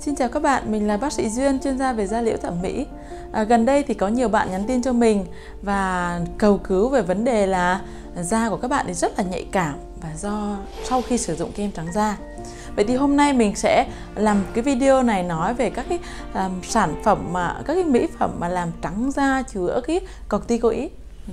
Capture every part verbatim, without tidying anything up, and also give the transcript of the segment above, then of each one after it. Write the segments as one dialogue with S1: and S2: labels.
S1: Xin chào các bạn, mình là bác sĩ Duyên, chuyên gia về da liễu thẩm mỹ. À, gần đây thì có nhiều bạn nhắn tin cho mình và cầu cứu về vấn đề là da của các bạn thì rất là nhạy cảm và do sau khi sử dụng kem trắng da. Vậy thì hôm nay mình sẽ làm cái video này nói về các cái um, sản phẩm mà các cái mỹ phẩm mà làm trắng da chữa cái corticoid.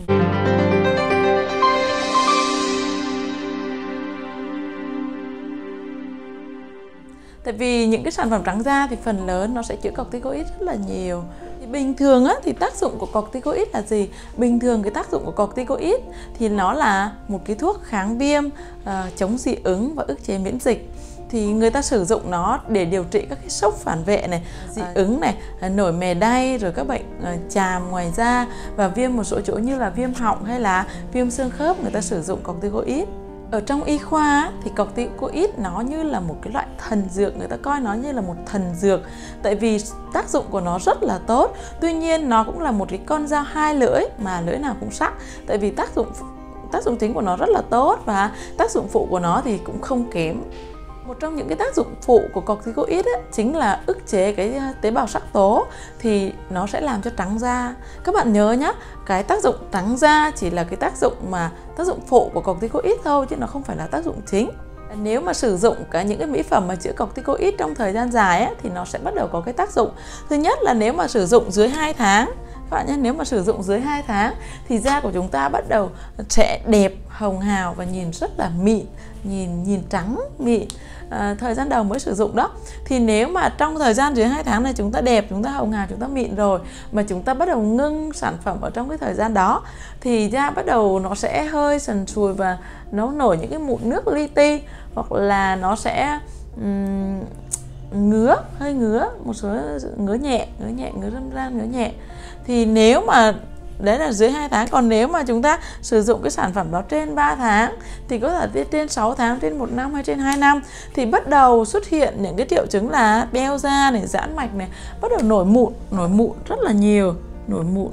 S1: Tại vì những cái sản phẩm trắng da thì phần lớn nó sẽ chữa corticoid rất là nhiều. Thì bình thường á, thì tác dụng của corticoid là gì? Bình thường cái tác dụng của corticoid thì nó là một cái thuốc kháng viêm, uh, chống dị ứng và ức chế miễn dịch. Thì người ta sử dụng nó để điều trị các cái sốc phản vệ này, dị ứng này, nổi mề đay, rồi các bệnh chàm ngoài da và viêm một số chỗ như là viêm họng hay là viêm xương khớp, người ta sử dụng corticoid. Ở trong y khoa thì corticoid nó như là một cái loại thần dược, người ta coi nó như là một thần dược tại vì tác dụng của nó rất là tốt. Tuy nhiên nó cũng là một cái con dao hai lưỡi mà lưỡi nào cũng sắc, tại vì tác dụng tác dụng chính của nó rất là tốt và tác dụng phụ của nó thì cũng không kém. Một trong những cái tác dụng phụ của corticoid ấy, chính là ức chế cái tế bào sắc tố thì nó sẽ làm cho trắng da. Các bạn nhớ nhé, cái tác dụng trắng da chỉ là cái tác dụng mà tác dụng phụ của corticoid thôi chứ nó không phải là tác dụng chính. Nếu mà sử dụng cả những cái mỹ phẩm mà chữa corticoid trong thời gian dài ấy, thì nó sẽ bắt đầu có cái tác dụng. Thứ nhất là nếu mà sử dụng dưới hai tháng, các bạn nhé, nếu mà sử dụng dưới hai tháng thì da của chúng ta bắt đầu sẽ đẹp, hồng hào và nhìn rất là mịn, nhìn nhìn trắng mịn. À, thời gian đầu mới sử dụng đó. Thì nếu mà trong thời gian dưới hai tháng này chúng ta đẹp, chúng ta hồng hào, chúng ta mịn rồi mà chúng ta bắt đầu ngưng sản phẩm ở trong cái thời gian đó thì da bắt đầu nó sẽ hơi sần sùi và nó nổi những cái mụn nước li ti, hoặc là nó sẽ um, ngứa, hơi ngứa, một số ngứa nhẹ, ngứa nhẹ, ngứa râm ran, ngứa nhẹ. Thì nếu mà đấy là dưới hai tháng, còn nếu mà chúng ta sử dụng cái sản phẩm đó trên ba tháng thì có thể trên sáu tháng, trên một năm hay trên hai năm thì bắt đầu xuất hiện những cái triệu chứng là beo da này, giãn mạch này, bắt đầu nổi mụn, nổi mụn rất là nhiều, nổi mụn,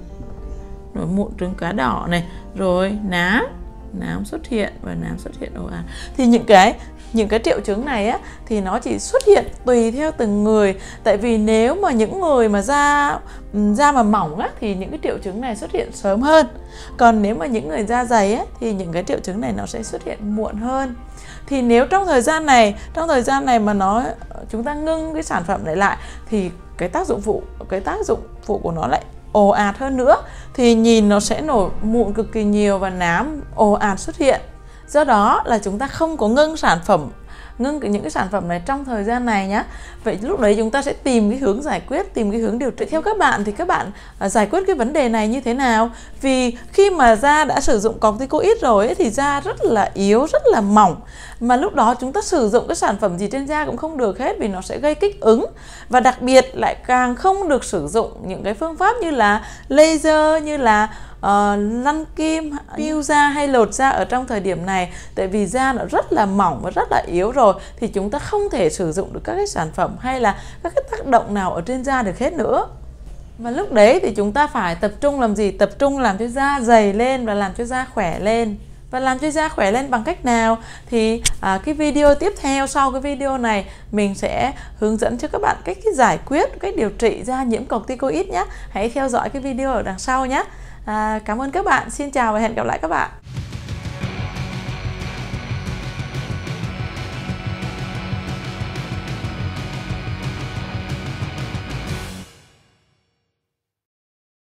S1: nổi mụn trứng cá đỏ này, rồi nám, nám xuất hiện và nám xuất hiện ồ ạt. Thì những cái những cái triệu chứng này á thì nó chỉ xuất hiện tùy theo từng người. Tại vì nếu mà những người mà da da mà mỏng á thì những cái triệu chứng này xuất hiện sớm hơn. Còn nếu mà những người da dày á thì những cái triệu chứng này nó sẽ xuất hiện muộn hơn. Thì nếu trong thời gian này, trong thời gian này mà nó chúng ta ngưng cái sản phẩm này lại thì cái tác dụng phụ, cái tác dụng phụ của nó lại ồ ạt hơn nữa. Thì nhìn nó sẽ nổi mụn cực kỳ nhiều và nám ồ ạt xuất hiện. Do đó là chúng ta không có ngưng sản phẩm, ngưng những cái sản phẩm này trong thời gian này nhé. Vậy lúc đấy chúng ta sẽ tìm cái hướng giải quyết, tìm cái hướng điều trị. Theo các bạn thì các bạn giải quyết cái vấn đề này như thế nào? Vì khi mà da đã sử dụng corticoid rồi ấy, thì da rất là yếu, rất là mỏng. Mà lúc đó chúng ta sử dụng cái sản phẩm gì trên da cũng không được hết vì nó sẽ gây kích ứng. Và đặc biệt lại càng không được sử dụng những cái phương pháp như là laser, như là Uh, lăn kim, peel da hay lột da ở trong thời điểm này. Tại vì da nó rất là mỏng và rất là yếu rồi thì chúng ta không thể sử dụng được các cái sản phẩm hay là các cái tác động nào ở trên da được hết nữa. Và lúc đấy thì chúng ta phải tập trung làm gì? Tập trung làm cho da dày lên và làm cho da khỏe lên. Và làm cho da khỏe lên bằng cách nào? Thì à, cái video tiếp theo sau cái video này mình sẽ hướng dẫn cho các bạn cách giải quyết, cách điều trị da nhiễm corticoid nhé. Hãy theo dõi cái video ở đằng sau nhé. À, cảm ơn các bạn, xin chào và hẹn gặp lại các bạn.